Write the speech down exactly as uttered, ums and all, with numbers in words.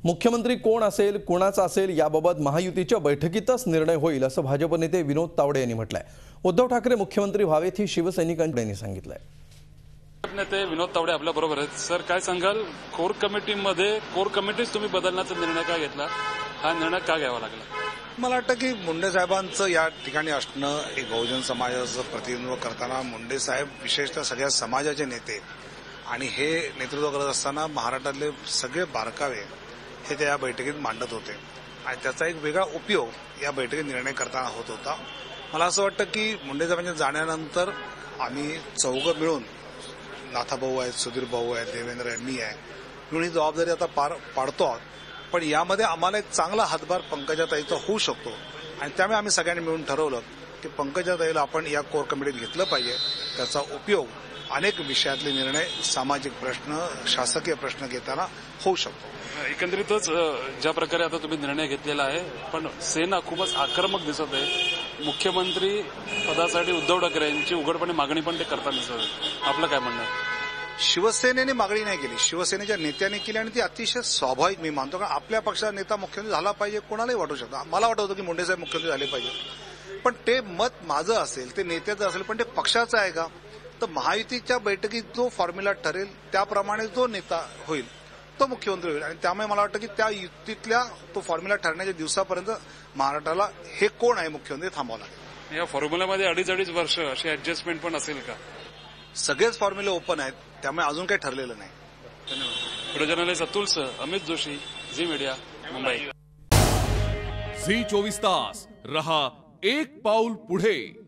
मुख्यमंत्री कोण असेल, कोणाचा असेल याबाबत महायुतीच्या बैठकीतच निर्णय होईल असं भाजप नेते विनोद तावडे यांनी म्हटलंय। उद्धव ठाकरे मुख्यमंत्री व्हावेत ही शिवसैनिकांनी सांगितलंय। नेते विनोद तावडे आपल्या बरोबर आहेत। सर, काय सांगाल, कोर कमिटीमध्ये कोर कमिटीच तुम्ही बदलण्याचा निर्णय का घेतला? हा निर्णय का घ्यावा लागला? मला वाटतं की मुंडे साहेबांचं या ठिकाणी असणं, एक बहुजन समाजाचं प्रतिनिधित्व करताना मुंडे साहेब विशेषतः सगळ्या समाजाचे नेते आणि हे नेतृत्व करत असताना महाराष्ट्रातले सगळे बारकावे हे त्या या बैठकीत मांडत होते आणि त्याचा एक वेगळा उपयोग या बैठकीत निर्णय करताना होत होता। मला असं वाटतं की मुंडे साहेबांच्या जाण्यानंतर आम्ही चौघं मिळून, नाथाभाऊ आहेत, सुधीर भाऊ आहेत, देवेंद्र आहे, मी आहे, मिळून ही जबाबदारी आता पार पाडतो आहोत। पण यामध्ये आम्हाला एक चांगला हातभार पंकजाताईचा होऊ शकतो आणि त्यामुळे आम्ही सगळ्यांनी मिळून ठरवलं की पंकजाताईला आपण या कोर कमिटीत घेतलं पाहिजे। त्याचा उपयोग अनेक विषयातले निर्णय, सामाजिक प्रश्न, शासकीय प्रश्न घेताना होऊ शकतो। एकंदरीतच ज्या प्रकारे आता तुम्ही निर्णय घेतलेला आहे, पण सेना खूपच आक्रमक दिसत आहे। मुख्यमंत्री पदासाठी उद्धव ठाकरे यांची उघडपणे मागणी पण ते करताना दिसत आहे। आपलं काय म्हणणं आहे? शिवसेनेने मागणी नाही केली, शिवसेनेच्या नेत्यांनी केली आणि ती अतिशय स्वाभाविक मी मानतो। कारण आपल्या पक्षाचा नेता मुख्यमंत्री झाला पाहिजे, कोणालाही वाटू शकतं। मला वाटत होतं की मुंडे साहेब मुख्यमंत्री झाले पाहिजे, पण ते मत माझं असेल, ते नेत्याचं असेल, पण ते पक्षाचं आहे का? तर महायुतीच्या बैठकीत जो फॉर्म्युला ठरेल त्याप्रमाणे जो नेता होईल तो मुख्यमंत्री होईल आणि त्यामुळे मला वाटतं की त्या युतीतल्या तो फॉर्म्युला ठरण्याच्या दिवसापर्यंत महाराष्ट्राला हे कोण आहे मुख्यमंत्री थांबावं लागेल। या फॉर्म्युल्यामध्ये अडीच अडीच वर्ष अशी ऍडजस्टमेंट पण असेल का? सगळेच फॉर्म्युले ओपन आहेत, त्यामुळे अजून काही ठरलेलं नाही। धन्यवाद। व्हिडिओ जर्नलिस्ट अतुलसह अमित जोशी, झी मीडिया, मुंबई। झी चोवीस तास रहा एक पाऊल पुढे।